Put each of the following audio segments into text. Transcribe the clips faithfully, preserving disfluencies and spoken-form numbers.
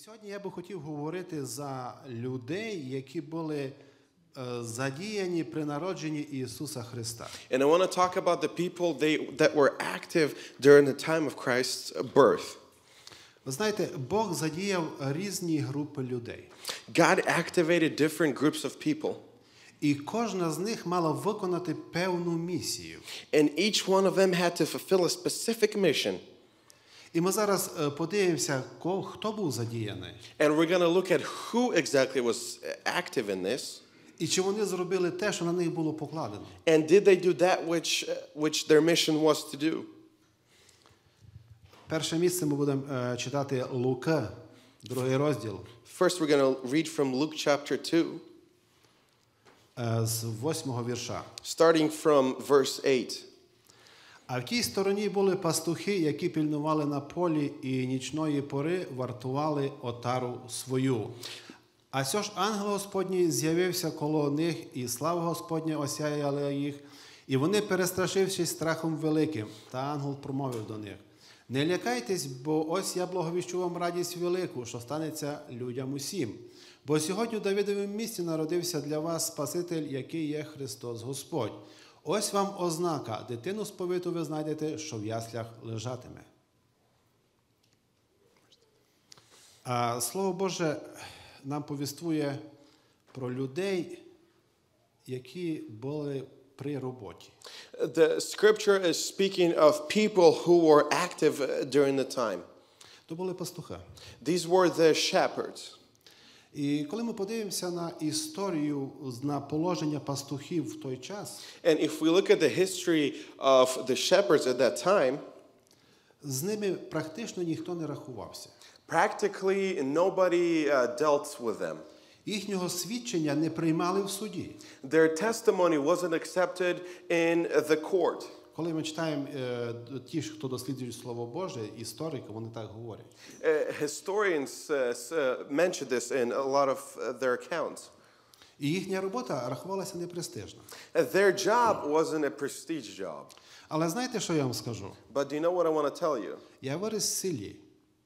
сьогодні я би хотів говорити за людей, які були задіяні при народженні Ісуса Христа. And I want to talk about the people they, that were active during the time of Christ's birth. Ви знаєте, Бог задіяв різні групи людей. God activated different groups of people. І кожна з них мала виконати певну місію. And each one of them had to fulfill a specific mission. І ми зараз подивимося, хто був задіяний. And we're going to look at who exactly was active in this. І чи вони зробили те, що на них було покладено. And did they do that which, which their mission was to do? Перше місце ми будемо читати Лука, другий розділ. First we're going to read from Luke chapter two. З восьмого вірша. Starting from verse eight. А в тій стороні були пастухи, які пильнували на полі і нічної пори вартували отару свою. А сьо ж ангел Господній з'явився коло них, і слава Господня осяяла їх, і вони, перестрашившись страхом великим, та ангел промовив до них: «Не лякайтесь, бо ось я благовіщу вам радість велику, що станеться людям усім. Бо сьогодні у Давидовім місті народився для вас Спаситель, який є Христос Господь. Ось вам ознака, дитину сповиту ви знайдете, що в яслях лежатиме». А Слово Боже нам повіствує про людей, які були при роботі. The scripture is speaking of people who were active during the time. То були пастухи. These were the shepherds. І коли ми подивимося на історію, на положення пастухів в той час, And if we look at the history of the shepherds at that time, з ними практично ніхто не рахувався. practically nobody uh, dealt with them. Їхнього свідчення не приймали в суді. Their testimony wasn't accepted in the court. Коли ми читаємо ті, хто досліджують Слово Боже, історики, вони так говорять. Uh, historians uh, uh, mention this in a lot of uh, their accounts. І їхня робота рахувалася непрестижна. Uh, their job wasn't a prestige job. Але знаєте, що я вам скажу? But do you know what I want to tell you? Я виріс в селі.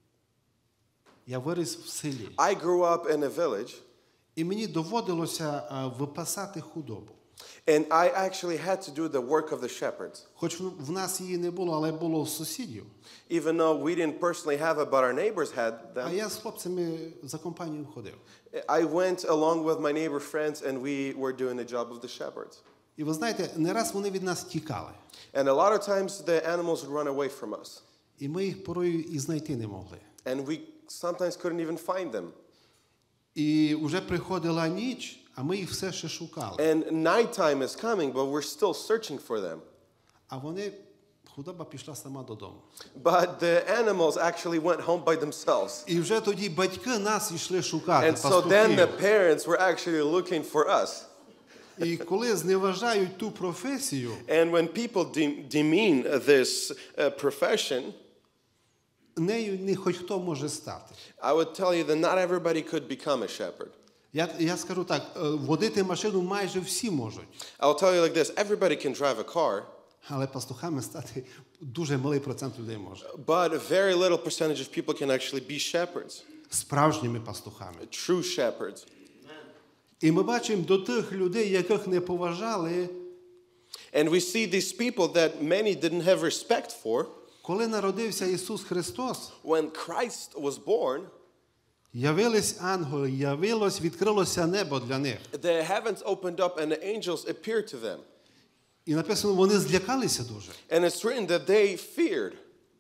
Я виріс в селі. I grew up in a village. І мені доводилося випасати худобу. And I actually had to do the work of the shepherds. Хоч в нас її не було, але було в сусідів. Even though we didn't personally have it, but our neighbors had А them. я з хлопцями за компанію ходив. I went along with my neighbor friends and we were doing the job of the shepherds. І ви знаєте, не раз вони від нас тікали. And a lot of times the animals would run away from us. І ми їх порою і знайти не могли. And we sometimes couldn't even find them. І вже приходила ніч, а ми їх все ще шукали. And nighttime is coming, but we're still searching for them. А вони, худоба пішла сама додому. But the animals actually went home by themselves. І вже тоді батьки нас йшли шукати, And so then the пастухів. parents were actually looking for us. І коли зневажають ту професію, And when people de- demean this uh, profession, нею не хоч хто може стати. I would tell you that not everybody could become a shepherd. Я, я скажу так, водити машину майже всі можуть. I'll tell you like this, everybody can drive a car, Але пастухами стати дуже малий процент людей може. but a very little percentage of people can actually be shepherds, Справжніми пастухами. true shepherds. І ми бачимо до тих людей, яких не поважали, And we see these people that many didn't have respect for. коли народився Ісус Христос, When Christ was born, явились ангели, явилось, відкрилося небо для них. the heavens opened up and the angels appeared to them. І написано, вони злякалися дуже. And it's written that they feared.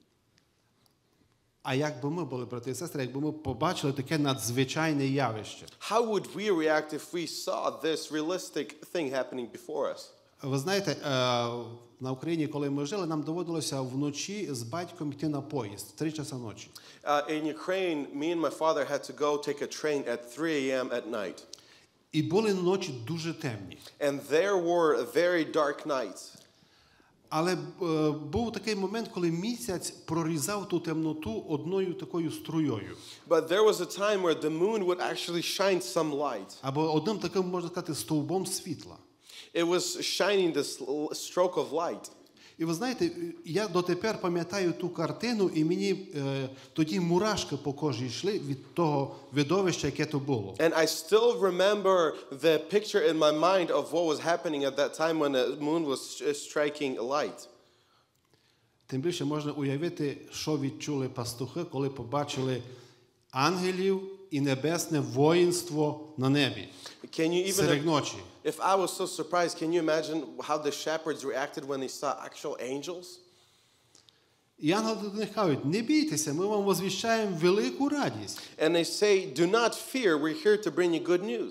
А якби ми були, брати і сестри, якби ми побачили таке надзвичайне явище. How would we react if we saw this realistic thing happening before us? Ви знаєте, на Україні, коли ми жили, нам доводилося вночі з батьком йти на поїзд, в три часа ночі. Uh, in Ukraine, me and my father had to go take a train at three a.m. at night. І були ночі дуже темні. And there were very dark nights. Але е, був такий момент, коли місяць прорізав ту темноту одною такою струєю. But there was a time where the moon would actually shine some light. Або одним таким, можна сказати, стовбом світла. It was shining this stroke of light. І ви знаєте, я дотепер пам'ятаю ту картину, і мені е, тоді мурашки по кожі йшли від того видовища, яке то було. And I still remember the picture in my mind of what was happening at that time when the moon was striking light. Тим більше можна уявити, що відчули пастухи, коли побачили ангелів і небесне воїнство на небі Can you even, серед ночі. if I was so surprised, can you imagine how the shepherds reacted when they saw actual angels? І ангели до них кажуть, не бійтеся, ми вам возвіщаємо велику радість. And they say, do not fear, we're here to bring you good news.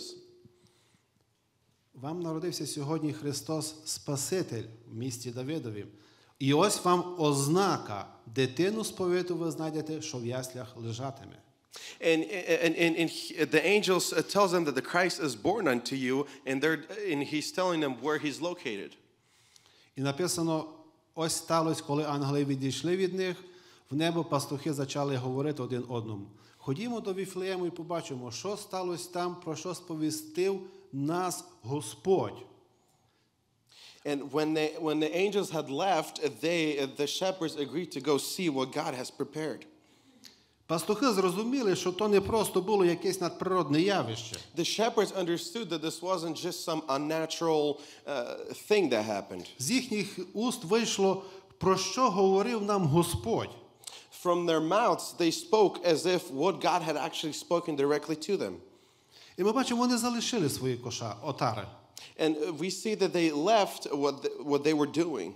Вам народився сьогодні Христос Спаситель в місті Давидові. І ось вам ознака, дитину сповиту ви знайдете, що в яслях лежатиме. And, and, and, and he, the angels uh, tells them that the Christ is born unto you, and, they're, and he's telling them where he's located. І написано, ось сталося, коли ангели відійшли від них, в небо пастухи почали говорити один одному. Ходімо до Віфлеєму і побачимо, що сталося там, про що сповістив нас Господь. And when, they, when the angels had left, they, the shepherds agreed to go see what God has prepared. Пастухи зрозуміли, що то не просто було якесь надприродне явище. The shepherds understood that this wasn't just some unnatural uh, thing that happened. З їхніх уст вийшло, про що говорив нам Господь. From their mouths, they spoke as if what God had actually spoken directly to them. І ми бачимо, вони залишили свої коша, отари. And we see that they left what, the, what they were doing.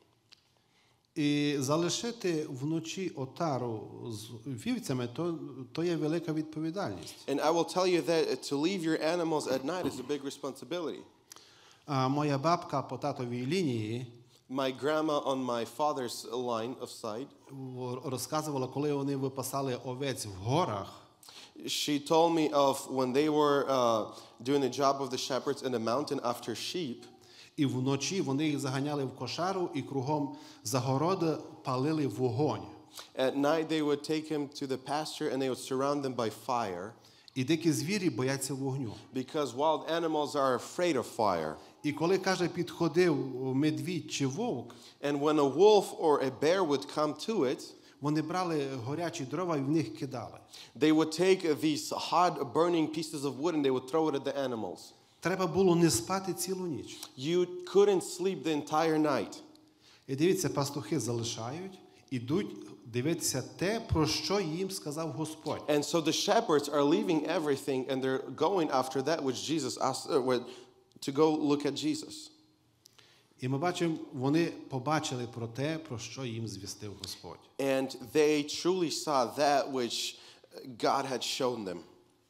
І залишити вночі отару з вівцями, то, то є велика відповідальність. And I will tell you that to leave your animals at night is a big responsibility. А моя бабка по татовій лінії My grandma on my father's line of sight, розказувала, коли вони випасали овець в горах, she told me of when they were uh, doing the job of the shepherds in the mountain after sheep. І вночі вони їх заганяли в кошару і кругом загороди палили вогонь. At night they would take him to the pasture and they would surround them by fire. І дикі звірі бояться вогню. Because wild animals are afraid of fire. І коли, каже, підходив медвідь чи вовк, And when a wolf or a bear would come to it, вони брали горячі дрова і в них кидали. they would take these hot burning pieces of wood and they would throw it at the animals. Треба було не спати цілу ніч. You couldn't sleep the entire night. І дивіться, пастухи залишають, ідуть дивитися те, про що їм сказав Господь. And so the shepherds are leaving everything and they're going after that which Jesus asked uh, to go look at Jesus. І ми бачимо, вони побачили про те, про що їм звістив Господь. And they truly saw that which God had shown them.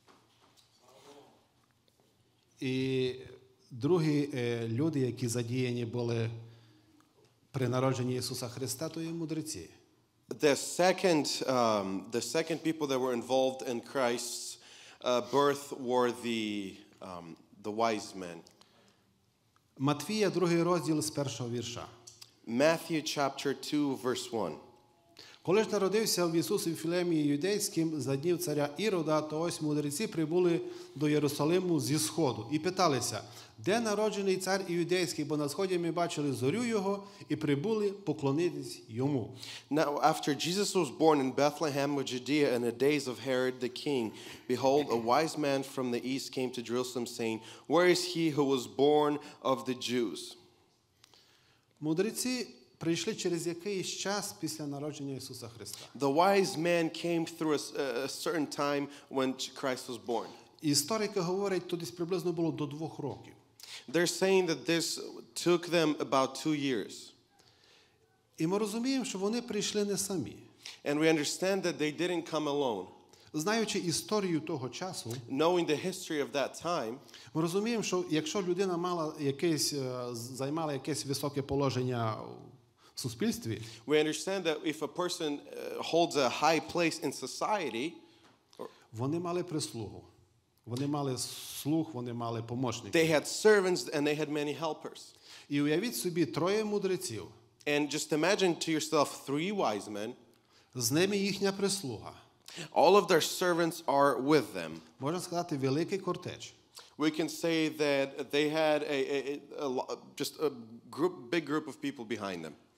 І другі е, люди, які задіяні були при народженні Ісуса Христа, то є мудреці. The second, um, the second people that were involved in Christ's uh, birth were the, um, the wise men. Матвія, другий розділ з першого вірша. Matthew chapter two, verse one. Коли ж народився в Ісус у Віфлеємі Юдейським за днів царя Ірода, то ось мудреці прибули до Єрусалиму зі сходу і питалися, де народжений цар Іудейський, бо на сході ми бачили зорю його і прибули поклонитись йому. Now, after Jesus was born in Bethlehem of Judea in the days of Herod the king, behold, a wise man from the east came to Jerusalem, saying, where is he who was born of the Jews? Мудреці прийшли через якийсь час після народження Ісуса Христа. The wise man came through a, a certain time when Christ was born. Історики говорять, то десь приблизно було до двох років. They're saying that this took them about two years. І ми розуміємо, що вони прийшли не самі. And we understand that they didn't come alone. Знаючи історію того часу, Knowing the history of that time, ми розуміємо, що якщо людина мала якесь, займала якесь високе положення в суспільстві, we understand that if a person holds a high place in society, вони мали прислугу. Вони мали слуг, вони мали помічників. they had servants and they had many helpers. І уявіть собі троє мудреців. And just imagine to yourself three wise men. З ними їхня прислуга. All of their servants are with them. Можна сказати, великий кортеж. We can say that they had a, a, a, a just a group, big group of people behind them.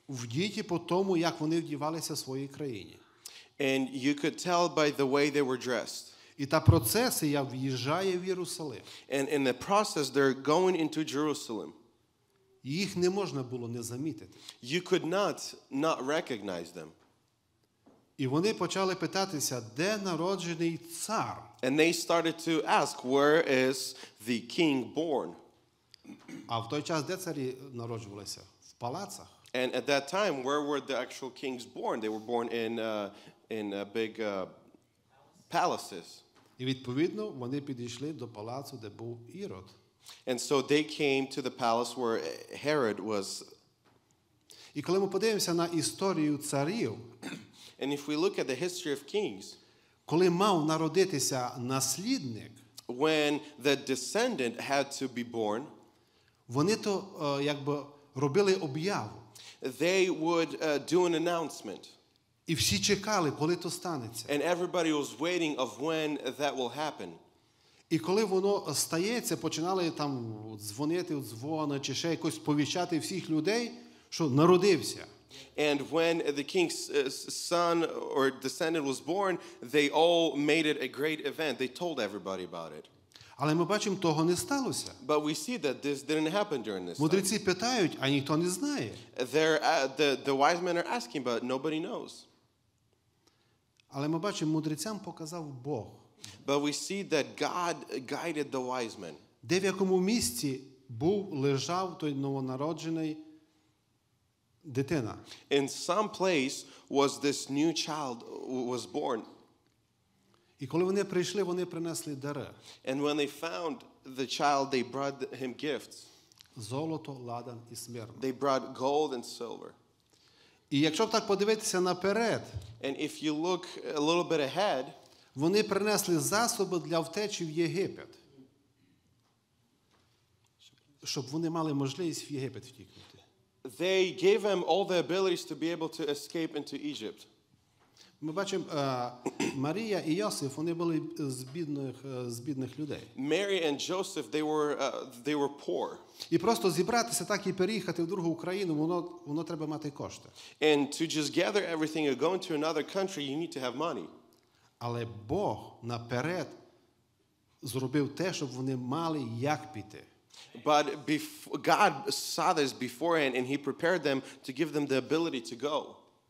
вдіті по тому, як вони вдівалися в своїй країні. And you could tell by the way they were dressed. І та процесія в'їжджає в Єрусалим. And in the process, they're going into Jerusalem. Їх не можна було не замітити. You could not not recognize them. І вони почали питатися, де народжений цар? And they started to ask, where is the king born? А в той час де царі народжувалися? В палацах. And at that time, where were the actual kings born? They were born in uh, in uh, big uh, palaces. І відповідно вони підійшли до палацу, де був Ірод. And so they came to the palace where Herod was. І коли ми подивимося на історію царів, And if we look at the history of kings, коли мав народитися наслідник, when the descendant had to be born, вони то е, якби робили об'яву. they would uh, do an announcement. І всі чекали, коли то станеться. And everybody was waiting of when that will happen. І коли воно стається, починали там дзвонити в дзвони чи ще якось повіщати всіх людей, що народився. And when the king's uh, son or descendant was born, they all made it a great event. They told everybody about it. Але ми бачимо, того не сталося. But we see that this didn't happen during this time. Мудреці питають, а ніхто не знає. They're, uh, the, the wise men are asking, but nobody knows. Але ми бачимо, мудрецям показав Бог. But we see that God guided the wise men. Де в якому місці був, лежав той новонароджений дитина. In some place was this new child was born. І коли вони прийшли, вони принесли дари. And when they found the child, they brought him gifts. Золото, ладан і смирно. They brought gold and silver. І якщо б так подивитися наперед, And if you look a little bit ahead, вони принесли засоби для втечі в Єгипет. Щоб вони мали можливість в Єгипет втікнути. they gave him all the abilities to be able to escape into Egypt. Ми бачимо, Марія і Йосиф, вони були з бідних, з бідних людей. Mary and Joseph, they were uh, they were poor. І просто зібратися так і переїхати в другу країну, воно, воно треба мати кошти. And to just gather everything and go into another country, you need to have money. Але Бог наперед зробив те, щоб вони мали як піти. But bef- God saw this beforehand, and He prepared them to give them the ability to go.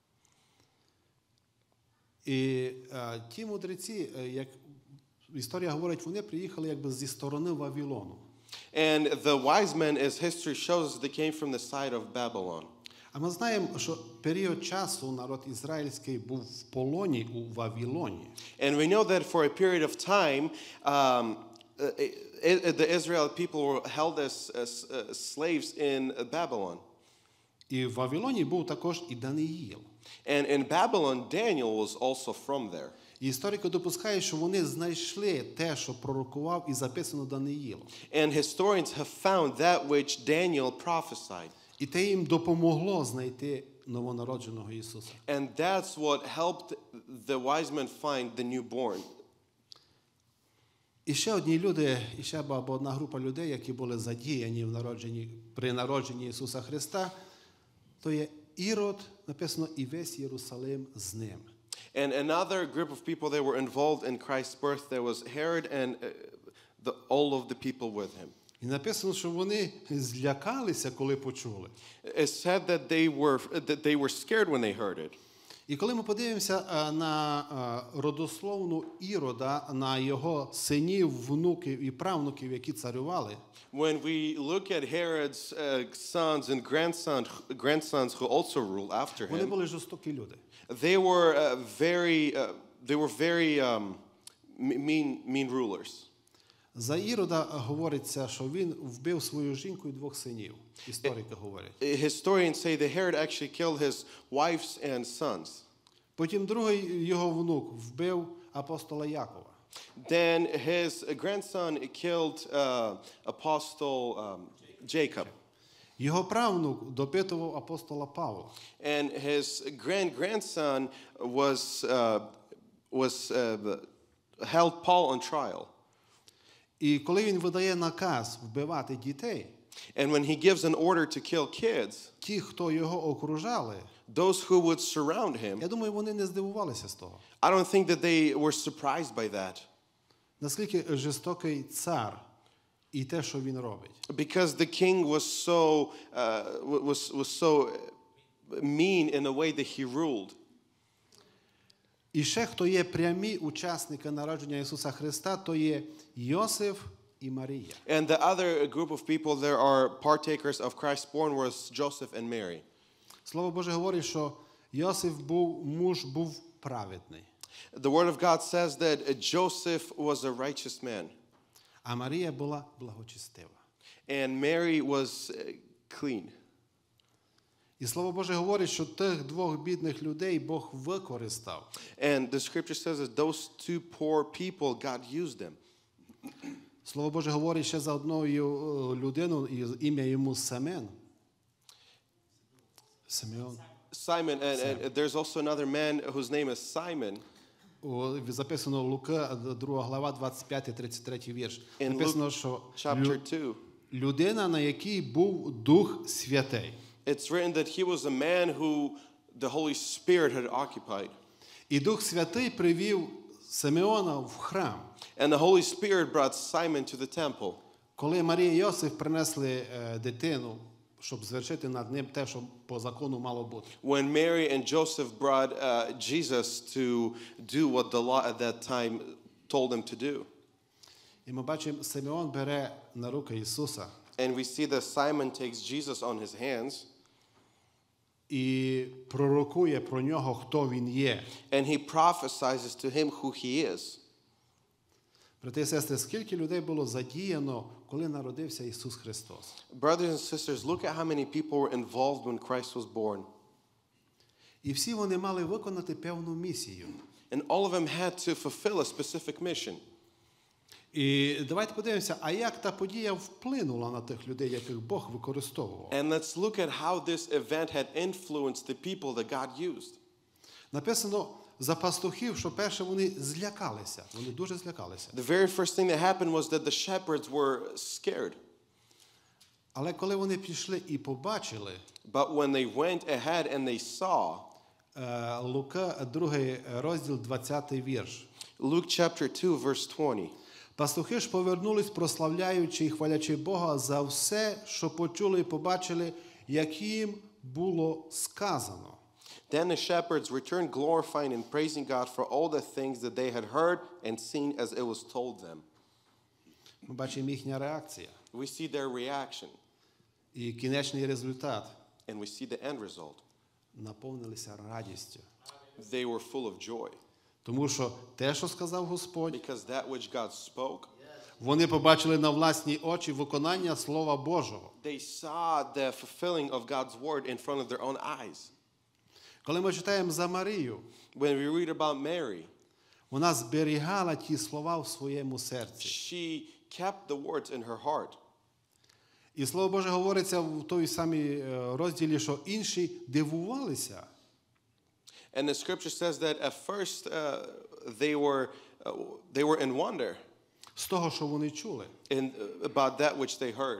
І е, ті мудреці, е, як історія говорить, вони приїхали якби зі сторони Вавилону. And the wise men, as history shows, they came from the side of Babylon. А ми знаємо, що період часу народ ізраїльський був в полоні у Вавилоні. And we know that for a period of time, um, uh, the Israeli people were held as, as uh, slaves in Babylon. І в Вавилоні був також і Даниїл. And in Babylon, Daniel was also from there. І історики допускають, що вони знайшли те, що пророкував і записано Даниїлом. And historians have found that which Daniel prophesied. І те їм допомогло знайти новонародженого Ісуса. And that's what helped the wise men find the newborn. І ще одні люди, і ще або одна група людей, які були задіяні в народженні, при народженні Ісуса Христа, то є Ірод, написано, і весь Єрусалим з ним. And another group of people that were involved in Christ's birth, there was Herod and uh, the, all of the people with him. І написано, що вони злякалися, коли почули. It said that they were that they were scared when they heard it. І коли ми подивимося на родословну Ірода, на його синів, внуків і правнуків, які царювали, When we look at Herod's uh, sons and grandsons, grandsons who also ruled after вони him, були жорстокі люди. they were uh, very uh, they were very um, mean mean rulers. За Ірода говориться, що він вбив свою жінку і двох синів. Історики говорять. Historians say that Herod actually killed his wives and sons. Потім другий його внук вбив апостола Якова. Then his grandson killed uh, Apostle um, Jacob. Його правнук допитував апостола Павла. And his grand-grandson was, uh, was uh, held Paul on trial. І коли він видає наказ вбивати дітей, And when he gives an order to kill kids, ті, хто його окружали, those who would surround him, я думаю, вони не здивувалися з того. I don't think that they were surprised by that. Наскільки жорстокий цар і те, що він робить. Because the king was so uh, was was so mean in the way that he ruled. І ще хто є прямі учасники народження Ісуса Христа, то є Йосиф і Марія. And the other group of people there are partakers of Christ's born was Joseph and Mary. Слово Боже говорить, що Йосиф був муж був праведний, The word of God says that Joseph was a righteous man а Марія була благочестива. and Mary was uh, clean. І Слово Боже говорить, що тих двох бідних людей Бог використав. And the scripture says that those two poor people, God used them. Слово Боже говорить ще за одною людину, і ім'я йому Семен. Симеон. Simon, and, and there's also another man whose name is Simon. О, записано Лука, друга глава, двадцять п'ятий тридцять третій вірш. In Написано, Luke що chapter лю- two, людина, на якій був Дух Святий. it's written that he was a man who the Holy Spirit had occupied. І Дух Святий привів Симеона в храм. And the Holy Spirit brought Simon to the temple. Коли Марія і Йосиф принесли е, дитину, щоб звершити над ним те, що по закону мало бути. When Mary and Joseph brought uh, Jesus to do what the law at that time told them to do. І ми бачимо, Симеон бере на руки Ісуса And we see that Simon takes Jesus on his hands і пророкує про нього, хто він є. and he prophesies to him who he is. Брати і сестри, скільки людей було задіяно, коли народився Ісус Христос? Brothers and sisters, look at how many people were involved when Christ was born. І всі вони мали виконати певну місію. And all of them had to fulfill a specific mission. І давайте подивимося, а як та подія вплинула на тих людей, яких Бог використовував. And let's look at how this event had influenced the people that God used. Написано за пастухів, що перше вони злякалися. Вони дуже злякалися. The very first thing that happened was that the shepherds were scared. Але коли вони пішли і побачили, But when they went ahead and they saw, е, Лука, другий розділ, двадцятий вірш. Luke chapter two, verse twenty. Пастухи ж повернулись, прославляючи і хвалячи Бога за все, що почули і побачили, як їм було сказано. Then the shepherds returned glorifying and praising God for all the things that they had heard and seen as it was told them. Ми бачимо їхня реакція We see their reaction і кінечний результат. and we see the end result. Наповнилися радістю. They were full of joy Тому що те, що сказав Господь, because that which God spoke, вони побачили на власні очі виконання Слова Божого. they saw the fulfilling of God's word in front of their own eyes. Коли ми читаємо за Марію, When we read about Mary, вона зберігала ті слова в своєму серці. she kept the words in her heart. І Слово Боже говориться в той самій розділі, що інші дивувалися. And the scripture says that at first uh, they were uh, they were in wonder З того, що вони чули. in uh, about that which they heard.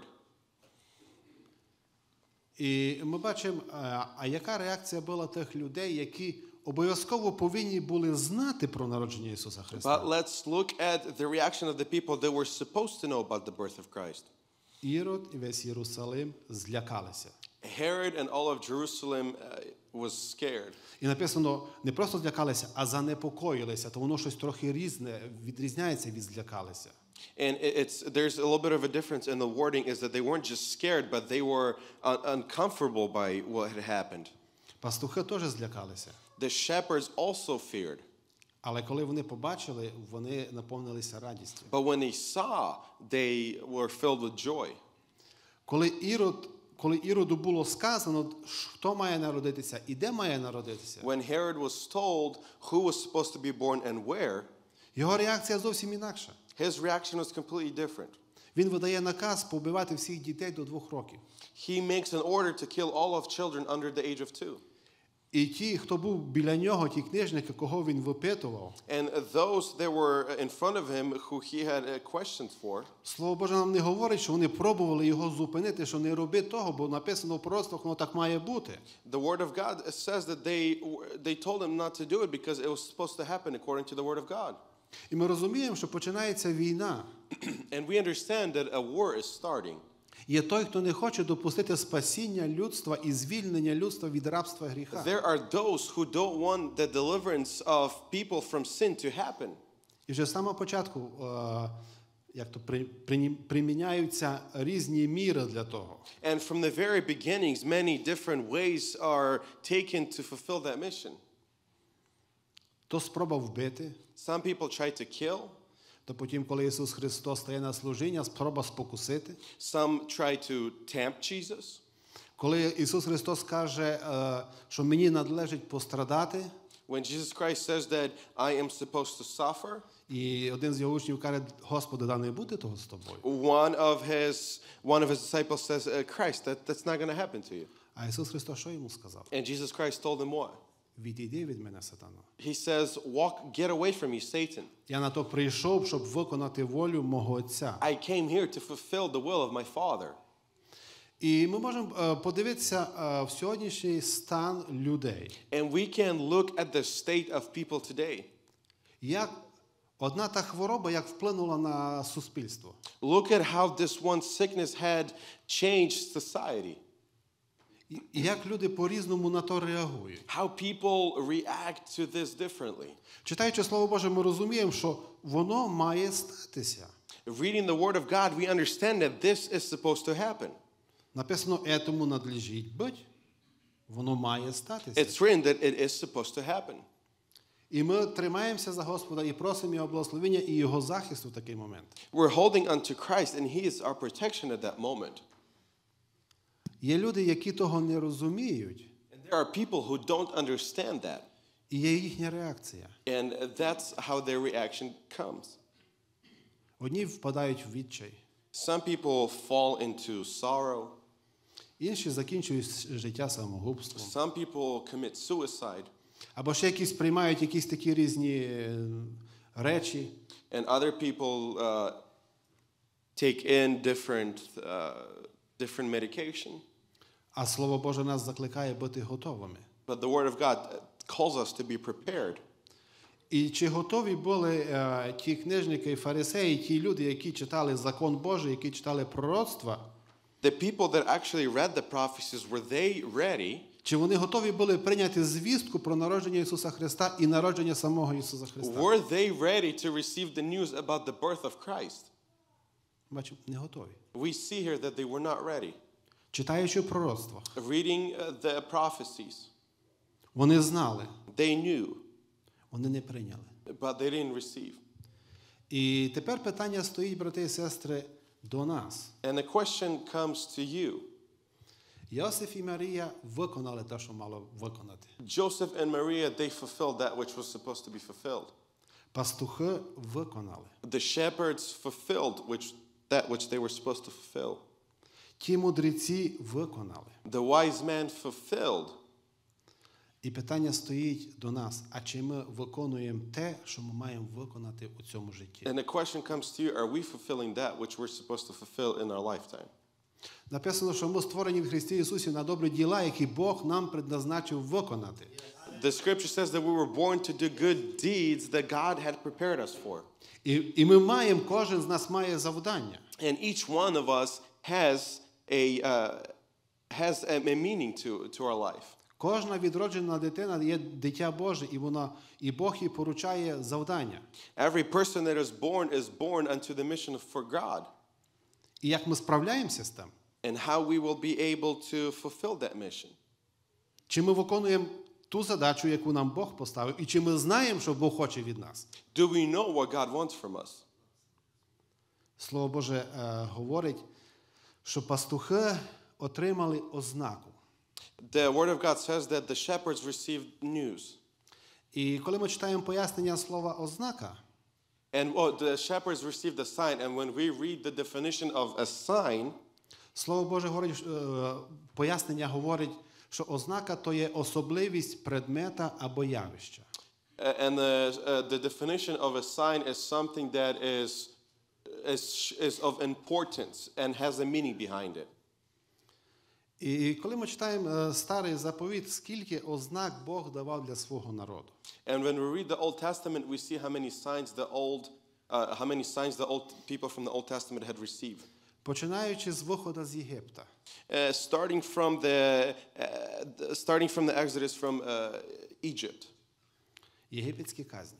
І ми бачимо, а яка реакція була тих людей, які обов'язково повинні були знати про народження Ісуса But Христа. let's look at the reaction of the people that were supposed to know about the birth of Christ. Ірод і весь Єрусалим злякалися. Herod and all of Jerusalem uh, was scared. І написано, не просто злякалися, а занепокоїлися, то воно щось трохи різне, відрізняється від злякалися. And it- it's there's a little bit of a difference in the wording is that they weren't just scared, but they were un- uncomfortable by what had happened. Пастухи теж злякалися. The shepherds also feared. Але коли вони побачили, вони наповнилися радістю. But when they saw, they were filled with joy. Коли Ірод, коли Іроду було сказано, хто має народитися і де має народитися, When Herod was told who was supposed to be born and where, його реакція зовсім інакша. his reaction was completely different. Він видає наказ побивати всіх дітей до двох років. He makes an order to kill all of children under the age of two. І ті, хто був біля нього, ті книжники, кого він випитував, And those that were in front of him who he had uh, questions for, Слово Боже нам не говорить, що вони пробували його зупинити, що не роби того, бо написано в пророцтвах, воно так має бути. the word of God says that they they told him not to do it because it was supposed to happen according to the word of God. І ми розуміємо, що починається війна. And we understand that a war is starting. Є той, хто не хоче допустити спасіння людства і звільнення людства від рабства гріха. There are those who don't want the deliverance of people from sin to happen. І вже з самого початку е, як то при- при- приміняються різні міри для того. And from the very beginnings, many different ways are taken to fulfill that mission. То спроба вбити, Some people try to kill, то потім, коли Ісус Христос стає на служіння, спроба спокусити. some try to tempt Jesus. Коли Ісус Христос каже, е, що мені належить пострадати, When Jesus Christ says that I am supposed to suffer, і один з його учнів каже, Господи, да не буде того з тобою. one of his one of his disciples says, uh, Christ, that, that's not going to happen to you. А Ісус Христос що йому сказав? And Jesus Christ told him what? Відійди від мене, сатано. He says, walk, get away from me, Satan. Я на то прийшов, щоб виконати волю мого Отця. I came here to fulfill the will of my Father. І ми можемо е, подивитися е, в сьогоднішній стан людей. And we can look at the state of people today. Як одна та хвороба, як вплинула на суспільство. Look at how this one sickness had changed society. І і як люди по-різному на то реагують. How people react to this differently. Читаючи Слово Боже, ми розуміємо, що воно має статися. Reading the Word of God, we understand that this is supposed to happen. Написано, етому надлежить бить. Воно має статися. It's written that it is supposed to happen. І ми тримаємося за Господа і просимо Його благословення і Його захисту в такий момент. We're holding unto Christ, and He is our protection at that moment. Є люди, які того не розуміють, And there are people who don't understand that. і є їхня реакція. And that's how their reaction comes. Одні впадають в відчай, Some people fall into sorrow. інші закінчують життя самогубством. Some people commit suicide. Або ще якісь приймають якісь такі різні е, речі. And other people uh, take in different, uh, different medication. А Слово Боже нас закликає бути готовими. But the Word of God calls us to be prepared. І чи готові були е, ті книжники і фарисеї, ті люди, які читали закон Божий, які читали пророцтва, The people that actually read the prophecies, were they ready? чи вони готові були прийняти звістку про народження Ісуса Христа і народження самого Ісуса Христа? Were they ready to receive the news about the birth of Christ? Бачу, не готові. We see here that they were not ready. Читаючи в пророцтвах, Reading uh, the prophecies, вони знали, they knew, вони не прийняли. but they didn't receive. І тепер питання стоїть, брати і сестри, до нас. And the question comes to you. Йосиф і Марія виконали те, що мало виконати. Joseph and Maria, they fulfilled that which was supposed to be fulfilled. Пастухи виконали. The shepherds fulfilled which, that which they were supposed to fulfill. Ті мудреці виконали. The wise man fulfilled. І питання стоїть до нас, а чи ми виконуємо те, що ми маємо виконати у цьому житті? And the question comes to you, are we fulfilling that which we're supposed to fulfill in our lifetime? Написано, що ми створені в Христі Ісусі на добрі діла, які Бог нам предназначив виконати. The scripture says that we were born to do good deeds that God had prepared us for. І, і ми маємо, кожен з нас має завдання. And each one of us has a, uh, has a, a meaning to, to our life. Кожна відроджена дитина є дитя Боже, і вона, і Бог їй поручає завдання. Every person that is born is born unto the mission for God. І як ми справляємося з тим? And how we will be able to fulfill that mission. Чи ми виконуємо ту задачу, яку нам Бог поставив, і чи ми знаємо, що Бог хоче від нас? Do we know what God wants from us? Слово Боже е, говорить, що пастухи отримали ознаку. The word of God says that the shepherds received news. І коли ми читаємо пояснення слова ознака, And oh, the shepherds received a sign. And when we read the definition of a sign, Слово Боже говорить, е, пояснення говорить, що ознака то є особливість предмета або явища. Uh, And the, uh, the definition of a sign is something that is, is, is of importance and has a meaning behind it. І коли ми читаємо е, старий заповіт, скільки ознак Бог давав для свого народу. And when we read the Old Testament, we see how many signs the old, uh, how many signs the old people from the Old Testament had received. Починаючи з виходу з Єгипта. Uh, starting from the, uh, the starting from the Exodus from uh, Egypt. Єгипетські казні.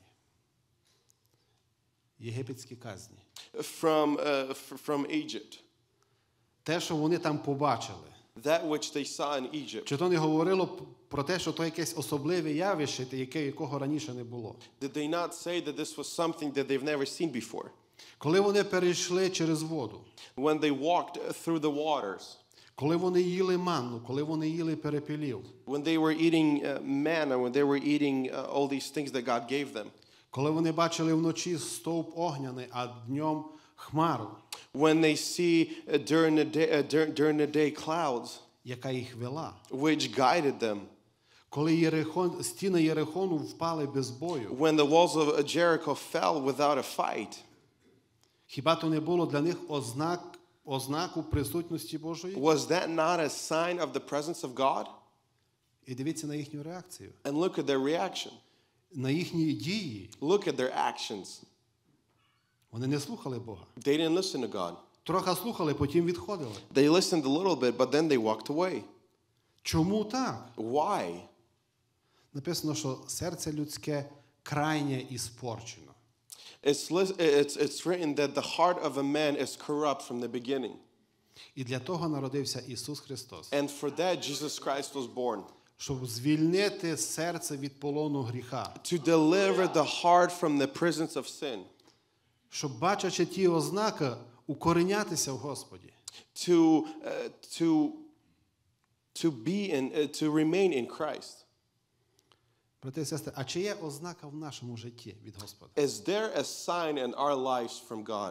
Єгипетські казні. From uh, f- from Egypt. Те, що вони там побачили. That which they saw in Egypt. Чи то не говорило про те, що то якесь особливе явище, яке, якого раніше не було? Did they not say that this was something that they've never seen before? Коли вони перейшли через воду, When they walked through the waters, коли вони їли манну, коли вони їли перепілів, when they were eating uh, manna, when they were eating uh, all these things that God gave them, коли вони бачили вночі стовп огняний, а днем хмару, when they see uh, during the day uh, dur- during the day clouds, яка їх вела, which guided them, коли Єрихон, стіни Єрихону впали без бою, when the walls of Jericho fell without a fight, хіба то не було для них ознак, ознаку присутності Божої? was that not a sign of the presence of God? І дивіться на їхню реакцію, And look at their reaction. на їхні дії. Look at their actions. Вони не слухали Бога. They didn't listen to God. Трохи слухали, потім відходили. They listened a little bit, but then they walked away. Чому так? Why? Написано, що серце людське крайнє іспорчено. It's, lis- it's, it's written that the heart of a man is corrupt from the beginning. І для того народився Ісус Христос, And for that, Jesus Christ was born. щоб звільнити серце від полону гріха, To deliver the heart from the prisons of sin. щоб, бачачи ті ознаки, укоренятися в Господі. To, uh, to, to be in, uh, to remain in Christ. Брати і сестри, а чи є ознака в нашому житті від Господа? Is there a sign in our lives from God?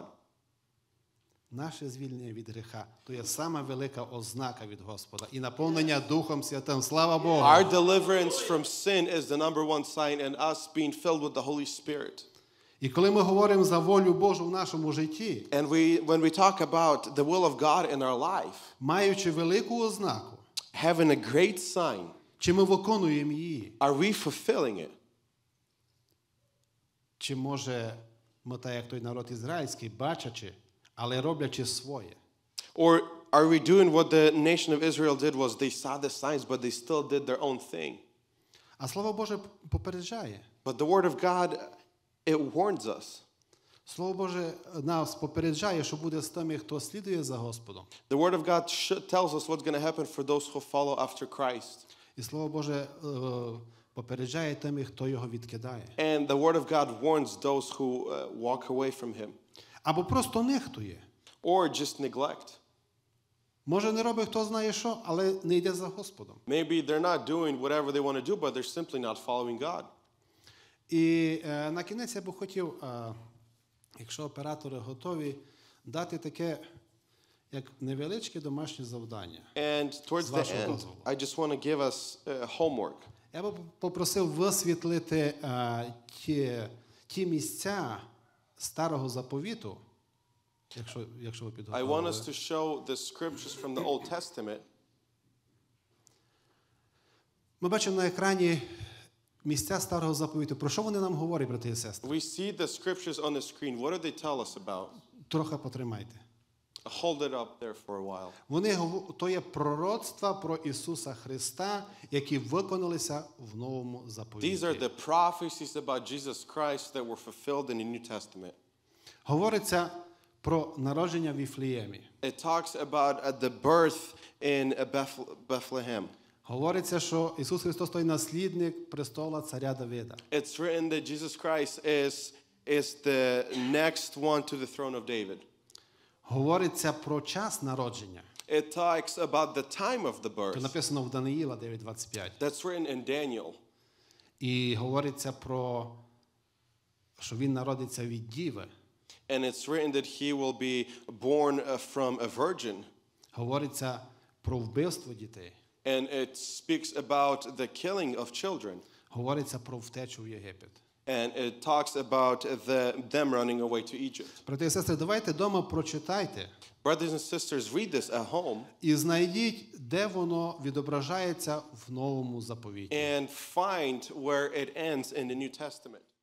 Наше звільнення від гріха – то є сама велика ознака від Господа. І наповнення Духом Святим. Слава Богу! Our deliverance from sin is the number one sign, and us being filled with the Holy Spirit. І коли ми говоримо за волю Божу в нашому житті, And we, when we talk about the will of God in our life, маючи велику ознаку, having a great sign, чи ми виконуємо її? are we fulfilling it? Чи може ми так, як той народ ізраїльський, бачачи, але роблячи своє? Or are we doing what the nation of Israel did was they saw the signs, but they still did their own thing? А Слово Боже попереджає. But the word of God, it warns us. Слово Боже нас попереджає, що буде з тими, хто слідує за Господом. The word of God sh- tells us what's going to happen for those who follow after Christ. І Слово Боже е, попереджає тими, хто його відкидає. And the word of God warns those who uh, walk away from him Або просто нехтує. or just neglect. Може, не робить хто знає що, але не йде за Господом. Maybe they're not doing whatever they want to do, but they're simply not following God. І е, на кінець я би хотів, е, якщо оператори готові, дати таке, як невеличке домашнє завдання. And towards З the вашого end, дозволу. I just want to give us uh, homework. Я би попросив висвітлити е, ті, ті місця старого заповіту, якщо, якщо ви I want підготовили. us to show the scriptures from the Old Testament. Ми бачимо на екрані місця старого заповіту. Про що вони нам говорять, брати і сестри? We see the scriptures on the screen. What do they tell us about? Трохи потримайте. Hold it up there for a while. Вони гов- то є пророцтва про Ісуса Христа, які виконалися в Новому These are заповіті. the prophecies about Jesus Christ that were fulfilled in the New Testament. Говориться про народження в Віфлеємі. It talks about uh, the birth in uh, Beth- Bethlehem. Говориться, що Ісус Христос той наслідник престола царя Давида. It's written that Jesus Christ is, is the next one to the throne of David. Говориться про час народження. It talks about the time of the То birth. написано в Даниїла дев'ять двадцять п'ять. That's written in Daniel. І говориться про, що він народиться від діви. And it's written that he will be born uh, from a virgin. Говориться про вбивство дітей. And it speaks about the killing of children. Говориться про втечу в Єгипет. And it talks about the, them running away to Egypt. Брати і сестри, давайте вдома прочитайте Brothers and sisters, read this at home і знайдіть, де воно відображається в Новому заповіті. and find where it ends in the New Testament.